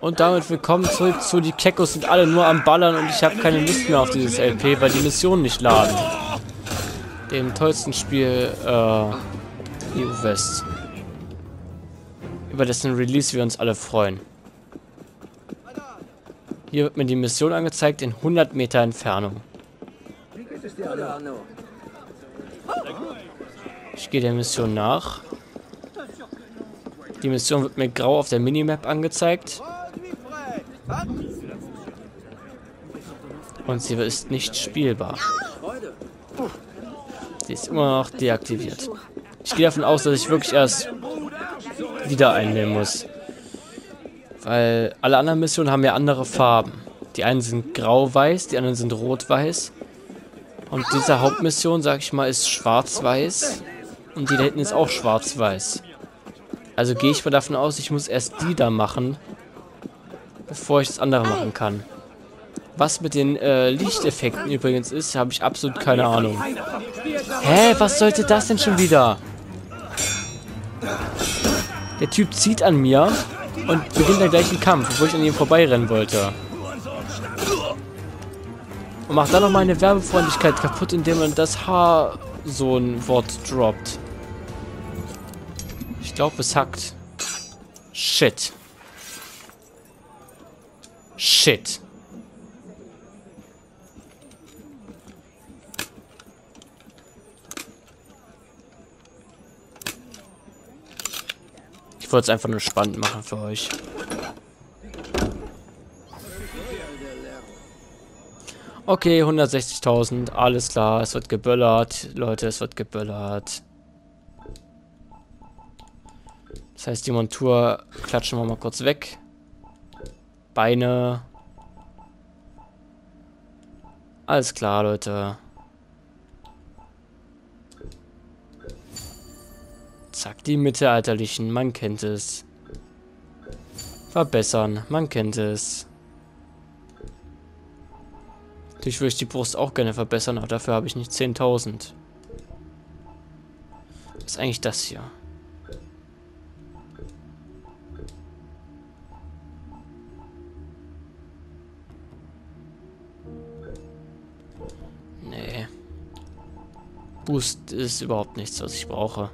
Und damit willkommen zurück zu die Kekos sind alle nur am Ballern und ich habe keine Lust mehr auf dieses LP, weil die Missionen nicht laden. Dem tollsten Spiel EU West. Über dessen Release wir uns alle freuen. Hier wird mir die Mission angezeigt in 100 Meter Entfernung. Ich gehe der Mission nach. Die Mission wird mir grau auf der Minimap angezeigt. Und sie ist nicht spielbar. Sie ist immer noch deaktiviert. Ich gehe davon aus, dass ich wirklich erst wieder einnehmen muss. Weil alle anderen Missionen haben ja andere Farben. Die einen sind grau-weiß, die anderen sind rot-weiß. Und diese Hauptmission, sag ich mal, ist schwarz-weiß. Und die da hinten ist auch schwarz-weiß. Also gehe ich mal davon aus, ich muss erst die da machen, bevor ich das andere machen kann. Was mit den Lichteffekten übrigens ist, habe ich absolut keine Ahnung. Hä, was sollte das denn schon wieder? Der Typ zieht an mir und beginnt dann gleich einen Kampf, obwohl ich an ihm vorbeirennen wollte. Und macht dann noch meine Werbefreundlichkeit kaputt, indem man das H so ein Wort droppt. Ich glaube, es hackt. Shit. Shit. Ich wollte es einfach nur spannend machen für euch. Okay, 160.000, alles klar, es wird geböllert. Leute, es wird geböllert. Das heißt, die Montur klatschen wir mal kurz weg. Beine. Alles klar, Leute. Zack, die Mittelalterlichen, man kennt es. Verbessern, man kennt es. Natürlich würde ich die Brust auch gerne verbessern, aber dafür habe ich nicht 10.000. Was ist eigentlich das hier? Nee. Boost ist überhaupt nichts, was ich brauche.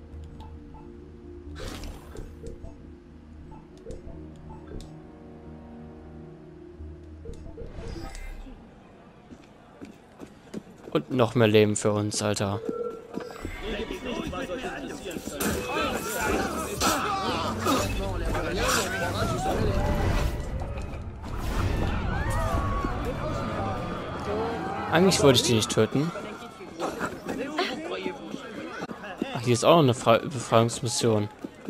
Und noch mehr Leben für uns, Alter. Eigentlich wollte ich die nicht töten. Ach, hier ist auch noch eine Befreiungsmission.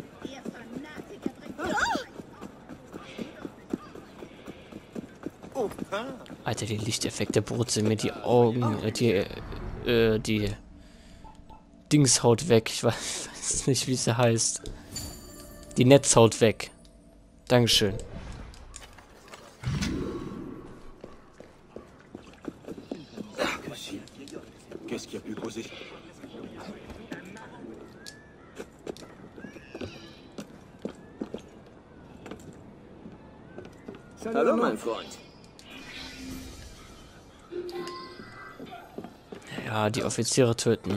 Alter, die Lichteffekte brutzeln mir die Augen, die Dingshaut weg. Ich weiß nicht, wie sie heißt. Die Netzhaut weg. Dankeschön. Hallo, mein Freund. Ja, die Offiziere töten.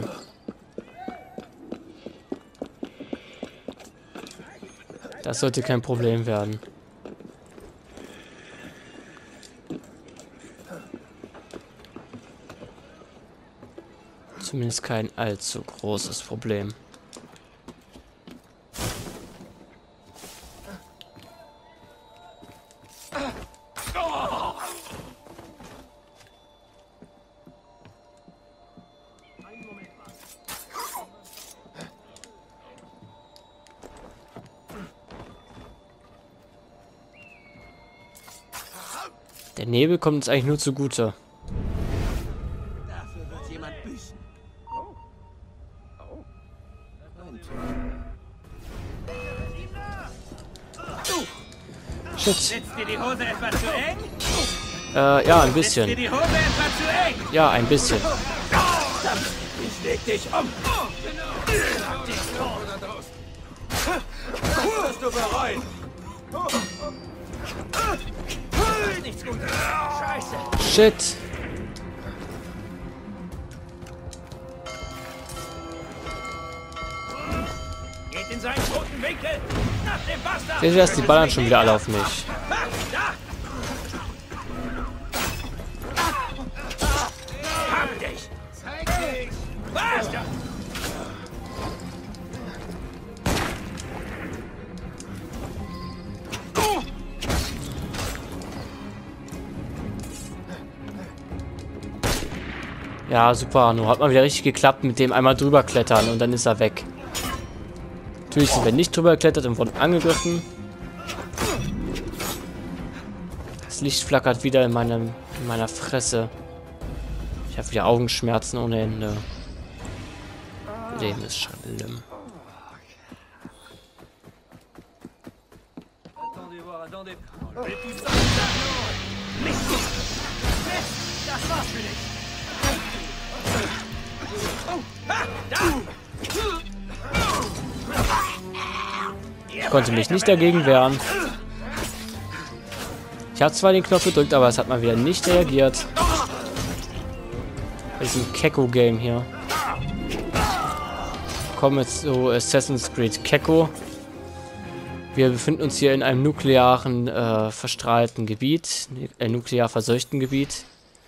Das sollte kein Problem werden. Zumindest kein allzu großes Problem. Der Nebel kommt uns eigentlich nur zugute. Dafür wird jemand büßen. Shit. Sitzt dir die Hose etwa zu eng? Ja, ein bisschen. Sitzt dir die Hose etwa zu eng? Ja, ein bisschen. Ich leg dich um. Bist du bereit? Nichts Gutes. Scheiße. Shit. Geht in seinen toten Winkel. Nach dem Bastard. Seht ihr das? Die ballern schon wieder alle auf mich. Da. Hab dich. Zeig dich. Bastard. Ja, super, Arno. Hat mal wieder richtig geklappt mit dem einmal drüber klettern und dann ist er weg. Natürlich sind wir nicht drüber geklettert und wurden angegriffen. Das Licht flackert wieder in meiner Fresse. Ich habe wieder Augenschmerzen ohne Ende. Leben ist schlimm. Das war's für dich. Ich konnte mich nicht dagegen wehren. Ich habe zwar den Knopf gedrückt, aber es hat mal wieder nicht reagiert. Bei diesem Keko-Game hier. Kommen jetzt zu Assassin's Creed Keko. Wir befinden uns hier in einem nuklearen verstrahlten Gebiet, nuklear verseuchten Gebiet.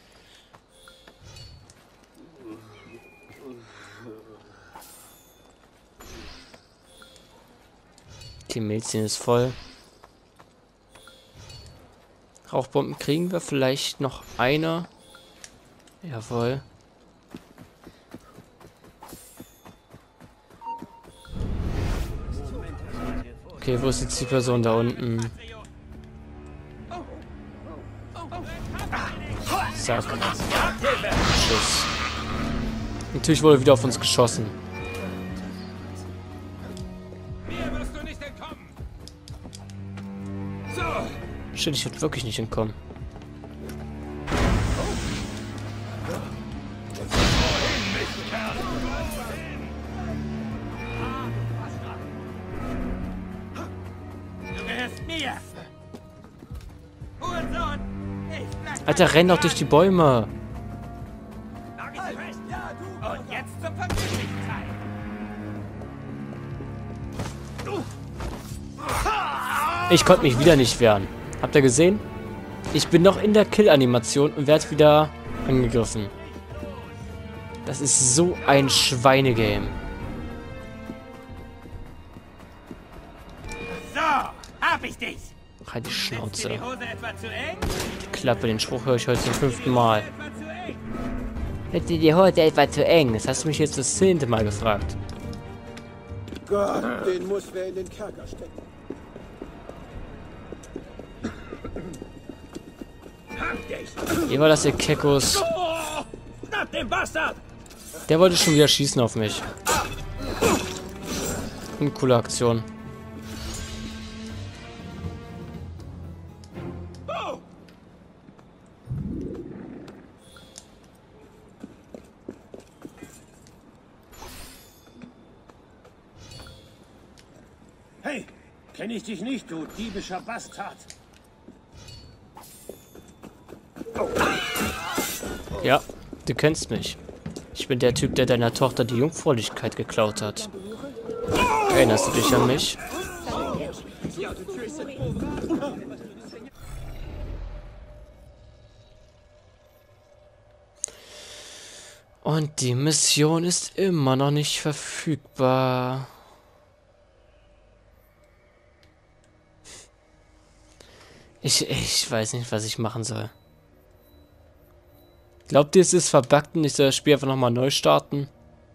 Die Medizin ist voll. Rauchbomben kriegen wir vielleicht noch eine. Jawohl. Okay, wo ist jetzt die Person da unten? Zack. Schuss. Natürlich wurde wieder auf uns geschossen. Shit, ich würde wirklich nicht entkommen. Du gehörst mir. Hurensohn. Alter, renn doch durch die Bäume. Und jetzt zum vergnüglichen Teil. Ich konnte mich wieder nicht wehren. Habt ihr gesehen? Ich bin noch in der Kill-Animation und werde wieder angegriffen. Das ist so ein Schweinegame. So, hab ich dich. Halt die Ist dir Schnauze. die Hose etwa zu eng? Die Klappe, den Spruch höre ich heute zum 5. Mal. Etwa zu eng? Ist dir die Hose etwa zu eng? Das hast du mich jetzt das 10. Mal gefragt. Gott, den muss wer in den Kerker stecken. Hab dich. Hier war das der Kekos. Oh, nach dem Bastard. Der wollte schon wieder schießen auf mich. Eine coole Aktion. Oh. Hey, kenne ich dich nicht, du diebischer Bastard. Ja, du kennst mich. Ich bin der Typ, der deiner Tochter die Jungfräulichkeit geklaut hat. Erinnerst du dich an mich? Und die Mission ist immer noch nicht verfügbar. Ich weiß nicht, was ich machen soll. Glaubt ihr, es ist verbuggt und ich soll das Spiel einfach nochmal neu starten?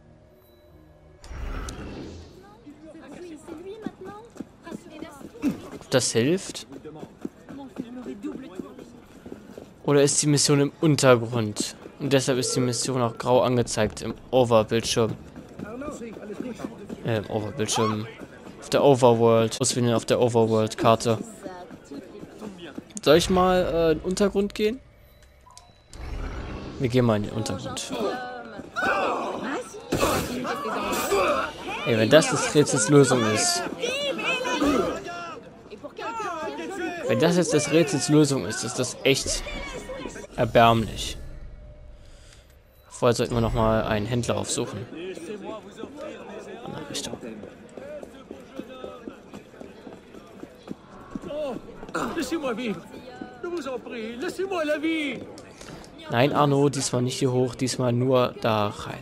Ob das hilft? Oder ist die Mission im Untergrund? Und deshalb ist die Mission auch grau angezeigt im Overbildschirm. Im Overbildschirm. Auf der Overworld. Auswählen auf der Overworld-Karte. Soll ich mal in den Untergrund gehen? Wir gehen mal in den Untergrund. Ey, wenn das Rätsels Lösung ist. Wenn das jetzt das Rätsels Lösung ist, ist das echt erbärmlich. Vorher sollten wir nochmal einen Händler aufsuchen. Andere Richtung. Nein, Arno, diesmal nicht hier hoch, diesmal nur da rein.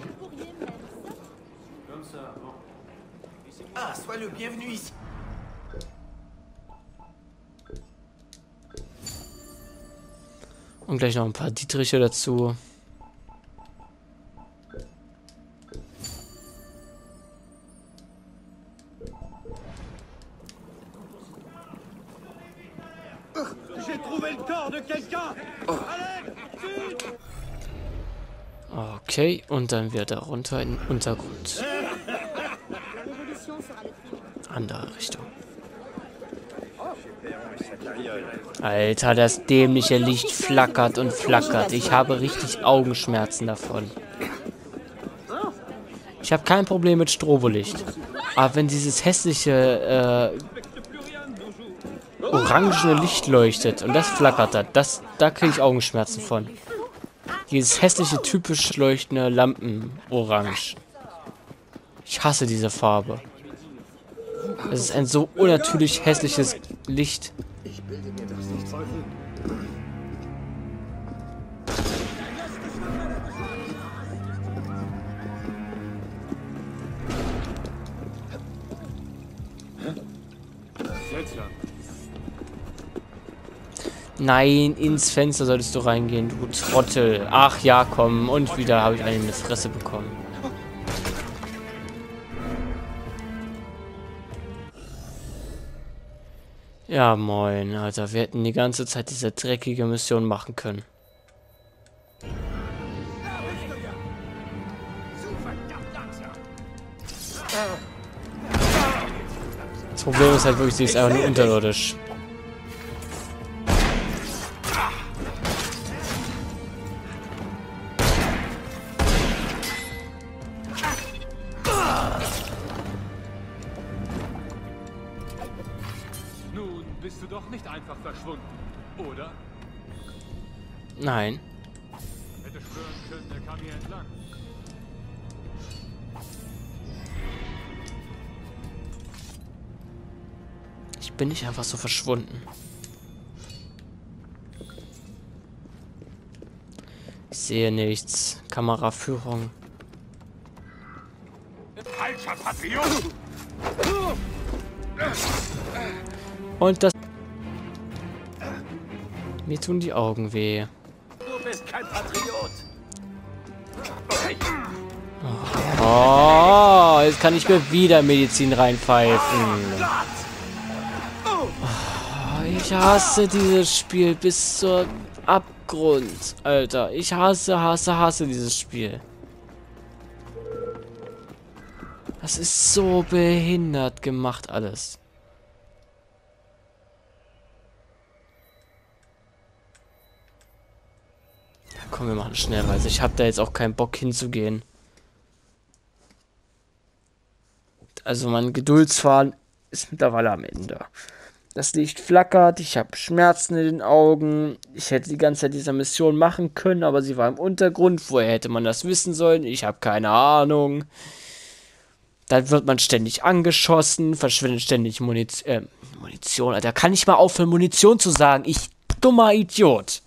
Und gleich noch ein paar Dietriche dazu. Okay, und dann wird er runter in den Untergrund. Andere Richtung. Alter, das dämliche Licht flackert und flackert. Ich habe richtig Augenschmerzen davon. Ich habe kein Problem mit Strobolicht. Aber wenn dieses hässliche, orangene Licht leuchtet und das flackert da kriege ich Augenschmerzen von. Dieses hässliche, typisch leuchtende Lampenorange. Ich hasse diese Farbe. Es ist ein so unnatürlich hässliches Licht. Ich bilde mir das nicht voll. Nein, ins Fenster solltest du reingehen, du Trottel. Ach ja, komm. Und wieder habe ich einen in die Fresse bekommen. Ja, moin, Alter. Wir hätten die ganze Zeit diese dreckige Mission machen können. Das Problem ist halt wirklich, sie ist einfach nur unterirdisch. Nun bist du doch nicht einfach verschwunden, oder? Nein. Hätte schwören können, er kam hier entlang. Ich bin nicht einfach so verschwunden. Ich sehe nichts. Kameraführung. Falscher Patriot! Und das... Mir tun die Augen weh. Du bist kein Patriot! Oh, jetzt kann ich mir wieder Medizin reinpfeifen. Oh, ich hasse dieses Spiel bis zur Abgrund, Alter. Ich hasse dieses Spiel. Das ist so behindert gemacht alles. Ja, komm, wir machen Schnellreise. Ich habe da jetzt auch keinen Bock hinzugehen. Also mein Geduldsfaden ist mittlerweile am Ende. Das Licht flackert, ich habe Schmerzen in den Augen. Ich hätte die ganze Zeit diese Mission machen können, aber sie war im Untergrund. Woher hätte man das wissen sollen? Ich habe keine Ahnung. Dann wird man ständig angeschossen, verschwindet ständig Munition. Alter, kann ich mal aufhören, Munition zu sagen? Ich dummer Idiot.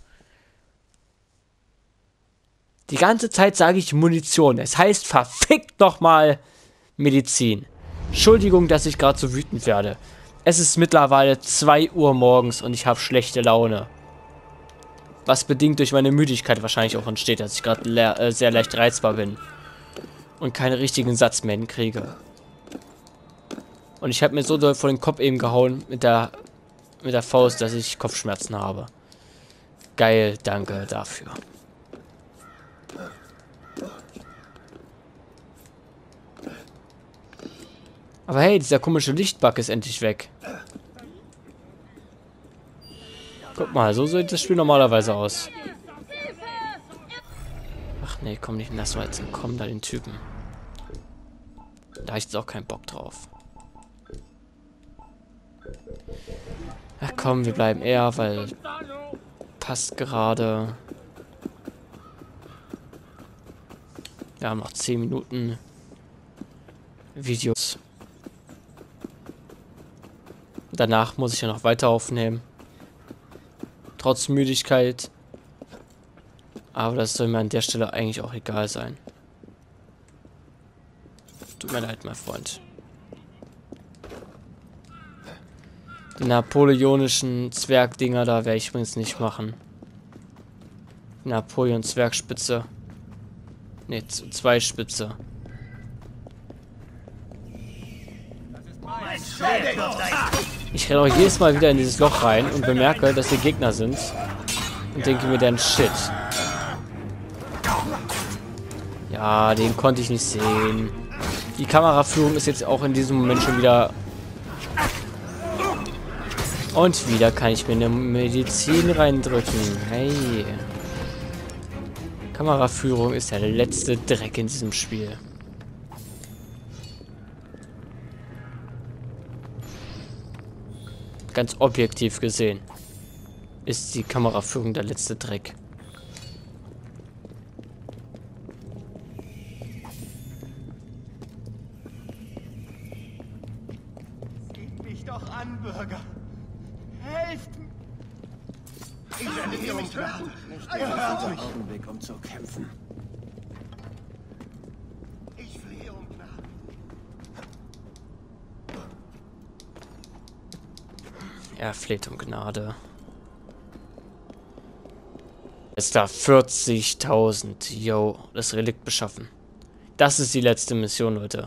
Die ganze Zeit sage ich Munition. Es heißt verfickt nochmal Medizin. Entschuldigung, dass ich gerade so wütend werde. Es ist mittlerweile 2 Uhr morgens und ich habe schlechte Laune. Was bedingt durch meine Müdigkeit wahrscheinlich auch entsteht, dass ich gerade sehr leicht reizbar bin. Und keinen richtigen Satz mehr hinkriege. Und ich habe mir so doll vor den Kopf eben gehauen mit der Faust, dass ich Kopfschmerzen habe. Geil, danke dafür. Aber hey, dieser komische Lichtbug ist endlich weg. Guck mal, so sieht das Spiel normalerweise aus. Ach nee, komm nicht, lass mal jetzt komm da den Typen. Da habe ich jetzt auch keinen Bock drauf. Ach komm, wir bleiben eher, weil passt gerade. Wir haben noch 10 Minuten Videos. Danach muss ich ja noch weiter aufnehmen. Trotz Müdigkeit. Aber das soll mir an der Stelle eigentlich auch egal sein. Tut mir leid, mein Freund. Die napoleonischen Zwergdinger da werde ich übrigens nicht machen. Die Napoleon-Zwergspitze. Ne, Zweispitze. Ich renne auch jedes Mal wieder in dieses Loch rein und bemerke, dass hier Gegner sind. Und denke mir dann, shit. Ja, den konnte ich nicht sehen. Die Kameraführung ist jetzt auch in diesem Moment schon wieder... Und wieder kann ich mir eine Medizin reindrücken. Hey. Kameraführung ist der letzte Dreck in diesem Spiel. Ganz objektiv gesehen ist die Kameraführung der letzte Dreck. Seht mich doch an, Bürger. Helft mir. Ich werde hier umgraben. Ihr hört mich. Augenblick, um zu kämpfen. Ich flehe um Gnade. Er fleht um Gnade. Jetzt da 40.000. Yo, das Relikt beschaffen. Das ist die letzte Mission, Leute.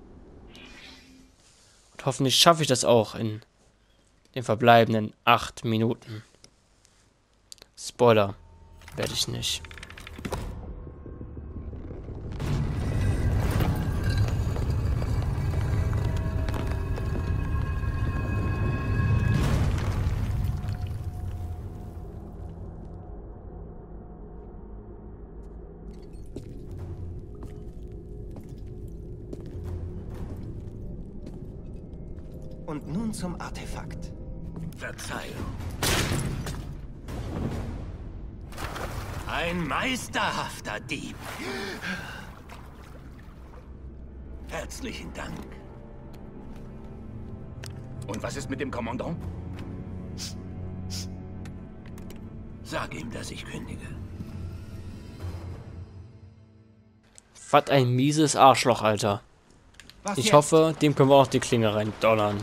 Und hoffentlich schaffe ich das auch in den verbleibenden 8 Minuten. Spoiler. Werde ich nicht. Und nun zum Artefakt. Verzeihung. Ein meisterhafter Dieb. Herzlichen Dank. Und was ist mit dem Kommandant? Sag ihm, dass ich kündige. Was ein mieses Arschloch, Alter. Was Ich jetzt? hoffe, dem können wir auch die Klinge rein donnern.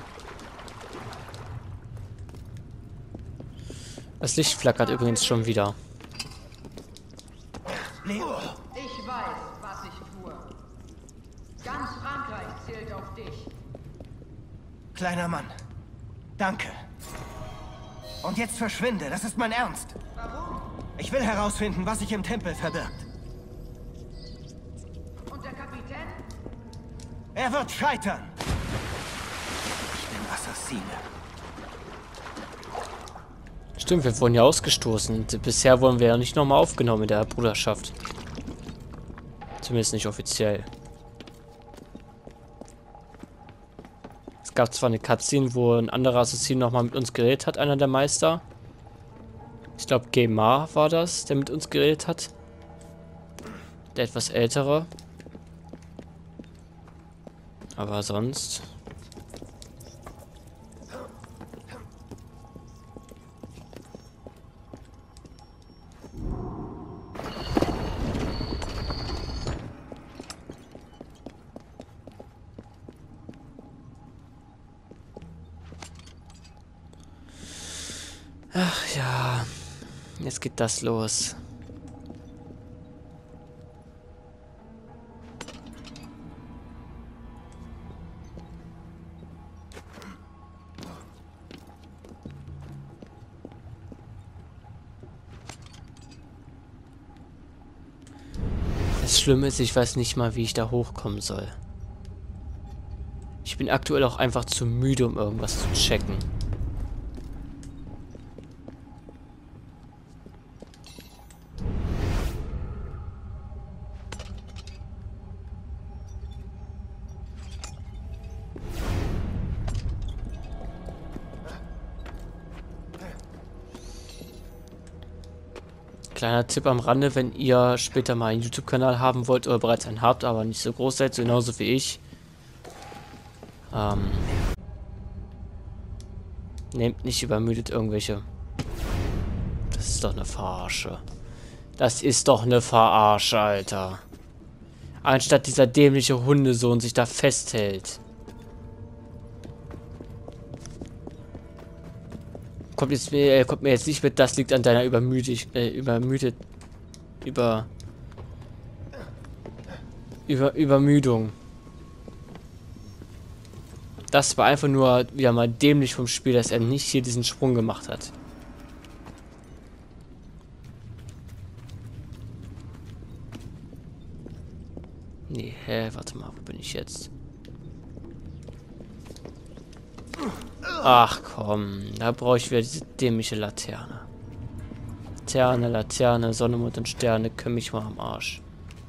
Das Licht flackert übrigens schon wieder. Leo. Ich weiß, was ich tue. Ganz Frankreich zählt auf dich. Kleiner Mann. Danke. Und jetzt verschwinde, das ist mein Ernst. Warum? Ich will herausfinden, was sich im Tempel verbirgt. Und der Kapitän? Er wird scheitern. Ich bin Assassine. Stimmt, wir wurden ja ausgestoßen. Bisher wurden wir ja nicht nochmal aufgenommen in der Bruderschaft. Zumindest nicht offiziell. Es gab zwar eine Cutscene, wo ein anderer Assassin nochmal mit uns geredet hat, einer der Meister. Ich glaube, Gemar war das, der mit uns geredet hat. Der etwas ältere. Aber sonst... Ach ja, jetzt geht das los. Das Schlimme ist, ich weiß nicht mal, wie ich da hochkommen soll. Ich bin aktuell auch einfach zu müde, um irgendwas zu checken. Kleiner Tipp am Rande, wenn ihr später mal einen YouTube-Kanal haben wollt oder bereits einen habt, aber nicht so groß seid, so genauso wie ich. Nehmt nicht übermüdet irgendwelche. Das ist doch eine Verarsche. Das ist doch eine Verarsche, Alter. Anstatt dieser dämliche Hundesohn sich da festhält. Kommt mir jetzt nicht mit, das liegt an deiner Übermüdung. Das war einfach nur wieder mal dämlich vom Spiel, dass er nicht hier diesen Sprung gemacht hat. Nee, warte mal, wo bin ich jetzt? Ach komm, da brauche ich wieder diese dämliche Laterne. Laterne, Sonne, Mond und Sterne, können mich mal am Arsch.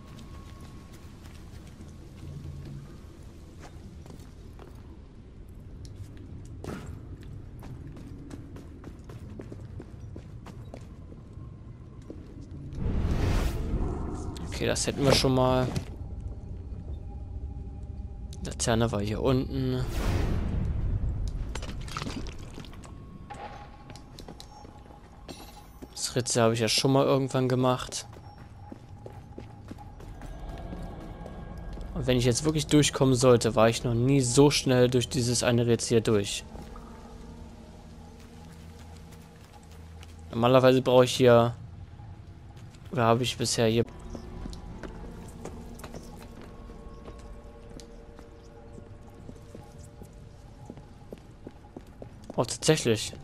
Okay, das hätten wir schon mal. Laterne war hier unten. Das Rätsel habe ich ja schon mal irgendwann gemacht. Und wenn ich jetzt wirklich durchkommen sollte, war ich noch nie so schnell durch dieses eine Rätsel hier durch. Normalerweise brauche ich hier... Oder habe ich bisher hier... Oh, tatsächlich.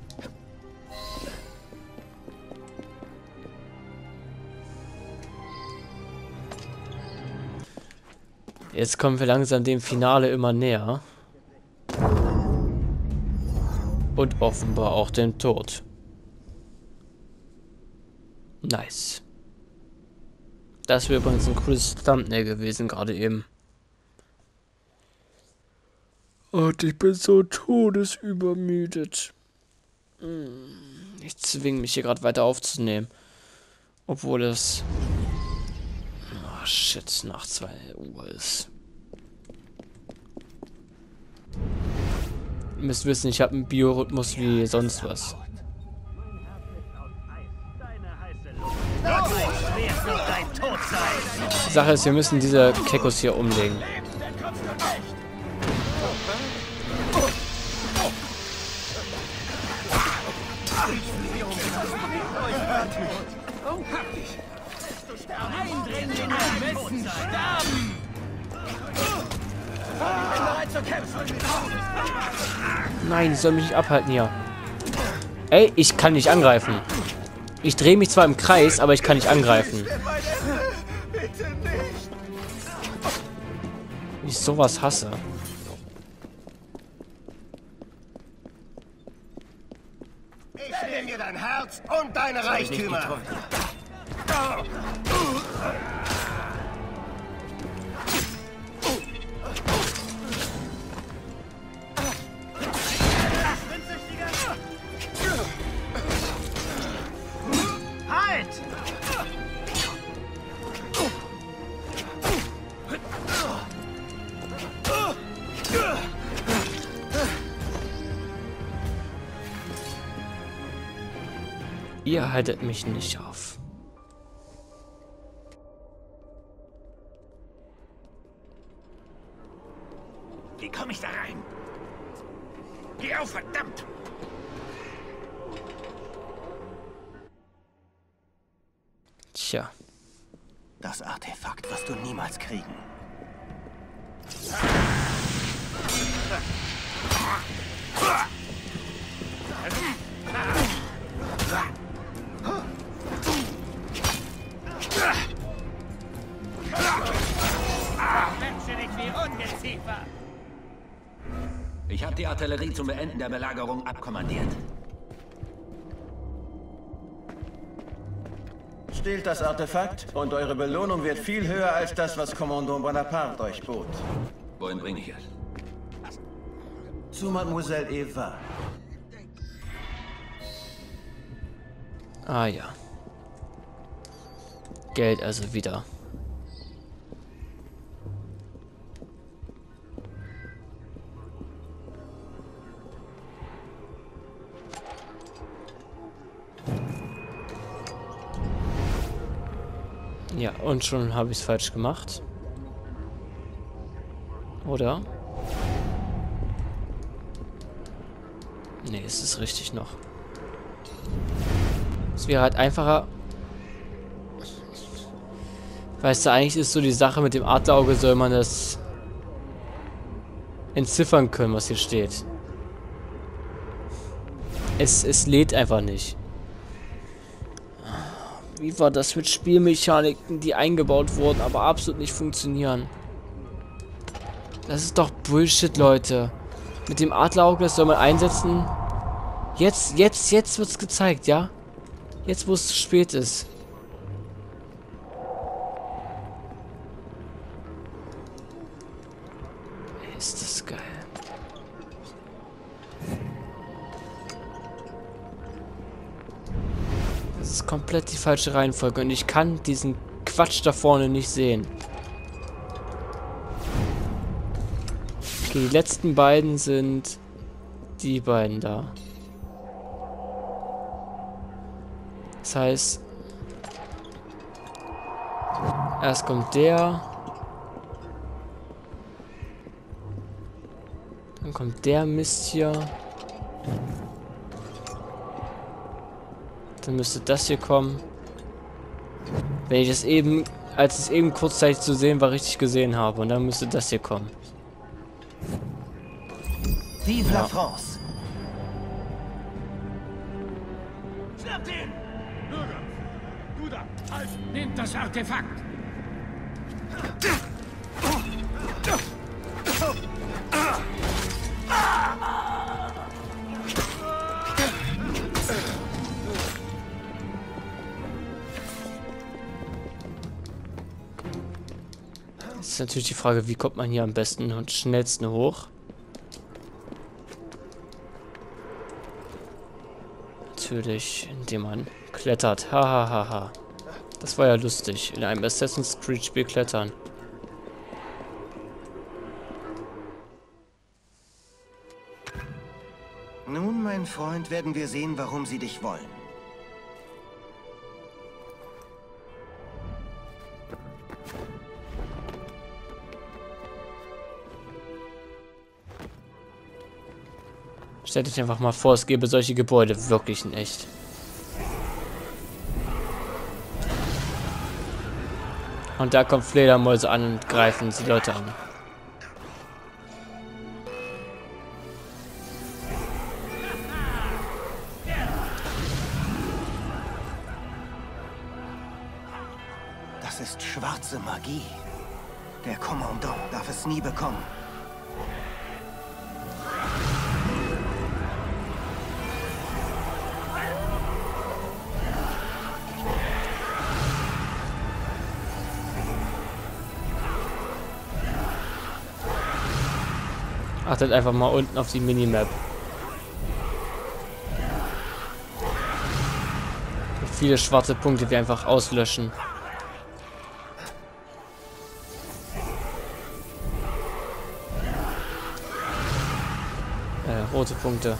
Jetzt kommen wir langsam dem Finale immer näher. Und offenbar auch dem Tod. Nice. Das wäre übrigens ein cooles Thumbnail gewesen, gerade eben. Und ich bin so todesübermüdet. Ich zwinge mich hier gerade weiter aufzunehmen. Obwohl es... Oh shit, nach 2 Uhr ist. Ihr müsst wissen, ich habe einen Biorhythmus wie sonst was. Die Sache ist, wir müssen diese Kekos hier umlegen. Nein, ich soll mich nicht abhalten hier. Ey, ich kann nicht angreifen. Ich drehe mich zwar im Kreis, aber ich kann nicht angreifen. Wie ich sowas hasse. Ich nehme mir dein Herz und deine Reichtümer. Halt! Ihr haltet mich nicht auf. Wie komme ich da rein? Geh auf, verdammt! Tja. Das Artefakt wirst du niemals kriegen. Ich habe die Artillerie zum Beenden der Belagerung abkommandiert. Stehlt das Artefakt und eure Belohnung wird viel höher als das, was Kommandant Bonaparte euch bot. Wohin bringe ich es? Zu Mademoiselle Eva. Ah ja. Geld also wieder. Ja, und schon habe ich es falsch gemacht. Oder? Nee, es ist richtig noch. Es wäre halt einfacher. Weißt du, eigentlich ist so die Sache mit dem Adlerauge, soll man das entziffern können, was hier steht. Es lädt einfach nicht. Wie war das mit Spielmechaniken, die eingebaut wurden, aber absolut nicht funktionieren? Das ist doch Bullshit, Leute. Mit dem Adlerauge, das soll man einsetzen. Jetzt wird's gezeigt, ja? Jetzt, wo es zu spät ist. Ist das geil. Das ist komplett die falsche Reihenfolge und ich kann diesen Quatsch da vorne nicht sehen. Okay, die letzten beiden sind die beiden da. Das heißt, erst kommt der, dann kommt der Mist hier, dann müsste das hier kommen. Wenn ich das eben, als es eben kurzzeitig zu sehen war, richtig gesehen habe, und dann müsste das hier kommen. Vive la France! Schnappt ihn! Bürger! Du da! Halt! Nehmt das Artefakt! Jetzt ist natürlich die Frage, wie kommt man hier am besten und schnellsten hoch? Natürlich, indem man klettert. Hahaha. Das war ja lustig. In einem Assassin's Creed Spiel klettern. Nun, mein Freund, werden wir sehen, warum sie dich wollen. Stellt euch einfach mal vor, es gäbe solche Gebäude wirklich in echt. Und da kommen Fledermäuse an und greifen die Leute an. Das ist schwarze Magie. Der Kommandant darf es nie bekommen. Achtet einfach mal unten auf die Minimap. Viele schwarze Punkte, die einfach auslöschen. Rote Punkte.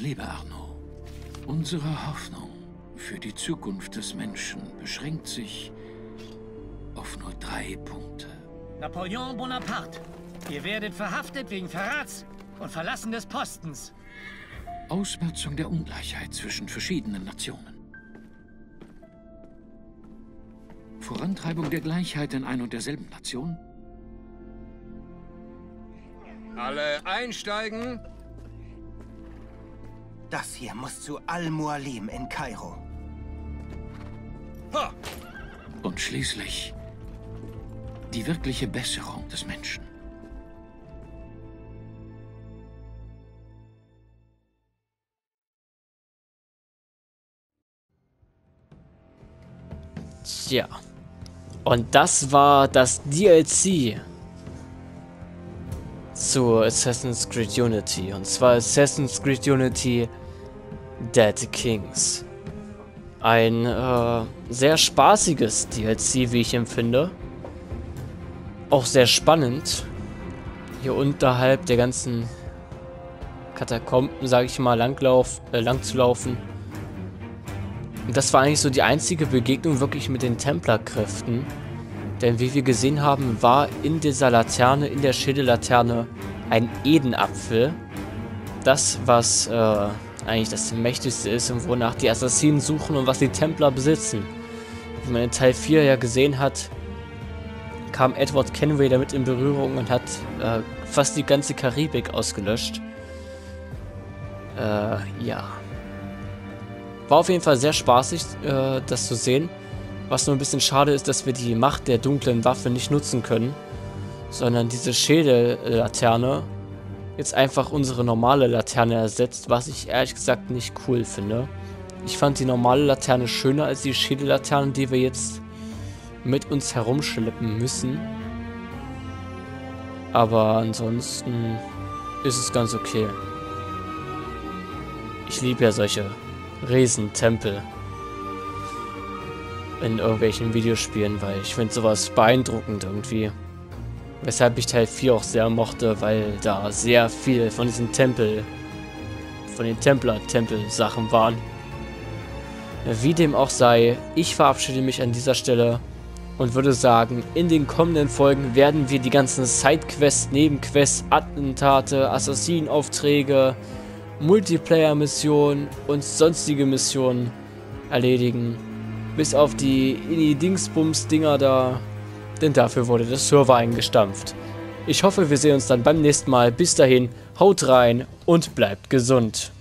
Lieber Arno, unsere Hoffnung für die Zukunft des Menschen beschränkt sich auf nur 3 Punkte. Napoleon Bonaparte, ihr werdet verhaftet wegen Verrats und Verlassen des Postens. Ausmerzung der Ungleichheit zwischen verschiedenen Nationen. Vorantreibung der Gleichheit in ein und derselben Nation. Alle einsteigen. Das hier muss zu Al-Mualim in Kairo. Ha! Und schließlich die wirkliche Besserung des Menschen. Tja. Und das war das DLC zu Assassin's Creed Unity. Und zwar Assassin's Creed Unity Dead Kings. Ein sehr spaßiges DLC, wie ich empfinde. Auch sehr spannend, hier unterhalb der ganzen Katakomben, sage ich mal, lang zu laufen. Und das war eigentlich so die einzige Begegnung wirklich mit den Templerkräften. Denn wie wir gesehen haben, war in dieser Laterne, in der Schädellaterne, ein Edenapfel. Das, was eigentlich das Mächtigste ist und wonach die Assassinen suchen und was die Templer besitzen. Wie man in Teil 4 ja gesehen hat, kam Edward Kenway damit in Berührung und hat fast die ganze Karibik ausgelöscht. Ja. War auf jeden Fall sehr spaßig, das zu sehen. Was nur ein bisschen schade ist, dass wir die Macht der dunklen Waffe nicht nutzen können, sondern diese Schädellaterne jetzt einfach unsere normale Laterne ersetzt, was ich ehrlich gesagt nicht cool finde. Ich fand die normale Laterne schöner als die Schädellaterne, die wir jetzt mit uns herumschleppen müssen. Aber ansonsten ist es ganz okay. Ich liebe ja solche Riesentempel in irgendwelchen Videospielen, weil ich finde sowas beeindruckend irgendwie. Weshalb ich Teil 4 auch sehr mochte, weil da sehr viel von diesen von den Templer-Tempel-Sachen waren. Wie dem auch sei, ich verabschiede mich an dieser Stelle und würde sagen, in den kommenden Folgen werden wir die ganzen Sidequests, Nebenquests, Attentate, Assassinenaufträge, Multiplayer-Missionen und sonstige Missionen erledigen. Bis auf die Dingsbums-Dinger da, denn dafür wurde der Server eingestampft. Ich hoffe, wir sehen uns dann beim nächsten Mal. Bis dahin, haut rein und bleibt gesund.